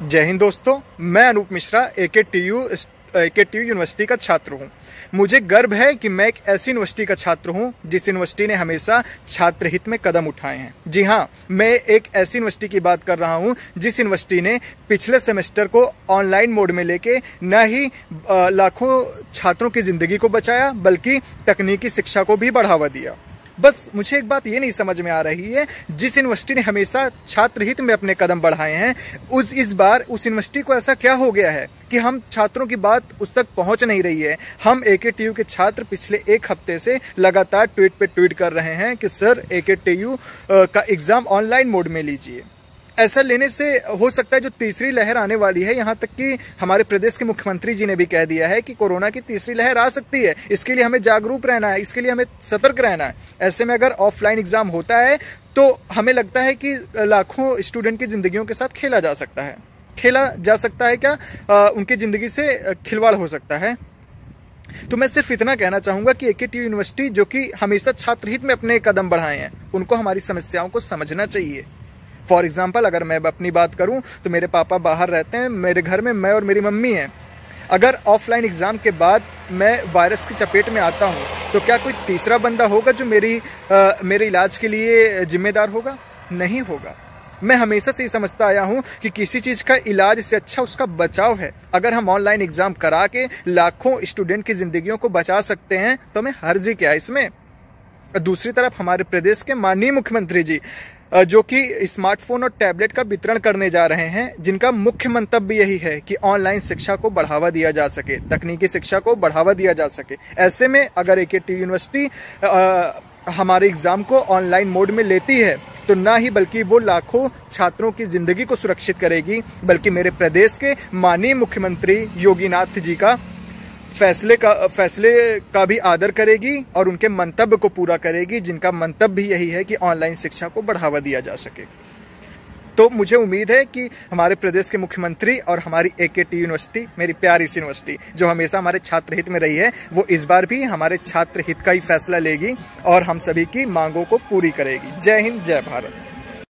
जय हिंद दोस्तों, मैं अनूप मिश्रा AKTU यूनिवर्सिटी का छात्र हूं। मुझे गर्व है कि मैं एक ऐसी यूनिवर्सिटी का छात्र हूं जिस यूनिवर्सिटी ने हमेशा छात्र हित में कदम उठाए हैं। जी हां, मैं एक ऐसी यूनिवर्सिटी की बात कर रहा हूं जिस यूनिवर्सिटी ने पिछले सेमेस्टर को ऑनलाइन मोड में लेके न ही लाखों छात्रों की जिंदगी को बचाया बल्कि तकनीकी शिक्षा को भी बढ़ावा दिया। बस मुझे एक बात ये नहीं समझ में आ रही है, जिस यूनिवर्सिटी ने हमेशा छात्र हित में अपने कदम बढ़ाए हैं इस बार उस यूनिवर्सिटी को ऐसा क्या हो गया है कि हम छात्रों की बात उस तक पहुंच नहीं रही है। हम AKTU के छात्र पिछले एक हफ्ते से लगातार ट्वीट पे ट्वीट कर रहे हैं कि सर AKTU का एग्जाम ऑनलाइन मोड में लीजिए। ऐसा लेने से हो सकता है जो तीसरी लहर आने वाली है, यहाँ तक कि हमारे प्रदेश के मुख्यमंत्री जी ने भी कह दिया है कि कोरोना की तीसरी लहर आ सकती है। इसके लिए हमें जागरूक रहना है, इसके लिए हमें सतर्क रहना है। ऐसे में अगर ऑफलाइन एग्जाम होता है तो हमें लगता है कि लाखों स्टूडेंट की जिंदगियों के साथ खेला जा सकता है। खेला जा सकता है क्या? उनकी जिंदगी से खिलवाड़ हो सकता है। तो मैं सिर्फ इतना कहना चाहूंगा कि AKTU यूनिवर्सिटी जो कि हमेशा छात्र हित में अपने कदम बढ़ाए हैं, उनको हमारी समस्याओं को समझना चाहिए। फॉर एग्जाम्पल, अगर मैं अपनी बात करूं तो मेरे पापा बाहर रहते हैं, मेरे घर में मैं और मेरी मम्मी हैं। अगर ऑफलाइन एग्जाम के बाद मैं वायरस की चपेट में आता हूं तो क्या कोई तीसरा बंदा होगा जो मेरे इलाज के लिए जिम्मेदार होगा? नहीं होगा। मैं हमेशा से ही समझता आया हूं कि किसी चीज का इलाज से अच्छा उसका बचाव है। अगर हम ऑनलाइन एग्जाम करा के लाखों स्टूडेंट की जिंदगियों को बचा सकते हैं तो हमें हर्ज क्या है इसमें। दूसरी तरफ हमारे प्रदेश के माननीय मुख्यमंत्री जी जो कि स्मार्टफोन और टैबलेट का वितरण करने जा रहे हैं, जिनका मुख्य मंतव्य यही है कि ऑनलाइन शिक्षा को बढ़ावा दिया जा सके, तकनीकी शिक्षा को बढ़ावा दिया जा सके। ऐसे में अगर AKTU यूनिवर्सिटी हमारे एग्जाम को ऑनलाइन मोड में लेती है तो ना ही बल्कि वो लाखों छात्रों की जिंदगी को सुरक्षित करेगी, बल्कि मेरे प्रदेश के माननीय मुख्यमंत्री योगीनाथ जी का फैसले का भी आदर करेगी और उनके मंतव्य को पूरा करेगी, जिनका मंतव्य भी यही है कि ऑनलाइन शिक्षा को बढ़ावा दिया जा सके। तो मुझे उम्मीद है कि हमारे प्रदेश के मुख्यमंत्री और हमारी AKTU यूनिवर्सिटी, मेरी प्यारी सी यूनिवर्सिटी जो हमेशा हमारे छात्र हित में रही है, वो इस बार भी हमारे छात्र हित का ही फैसला लेगी और हम सभी की मांगों को पूरी करेगी। जय हिंद, जय भारत।